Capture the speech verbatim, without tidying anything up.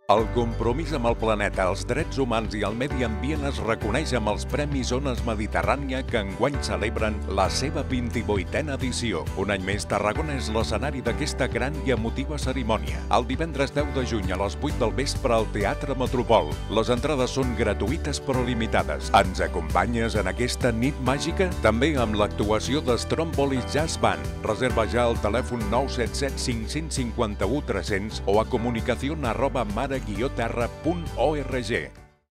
El compromís amb el planeta, els drets humans i el medi ambient es reconeix amb els Premis Ones Mediterrània que enguany celebren la seva vint-i-vuitena edició. Un any més, Tarragona és l'escenari d'aquesta gran i emotiva cerimònia. El divendres deu de juny a les vuit del vespre al Teatre Metropol. Les entrades són gratuïtes però limitades. Ens acompanyes en aquesta nit màgica? També amb l'actuació de Stromboli Jazz Band. Reserva ja al telèfon nou set set cinc cinc u tres cents o a comunicación arroba mare guió terra punt org.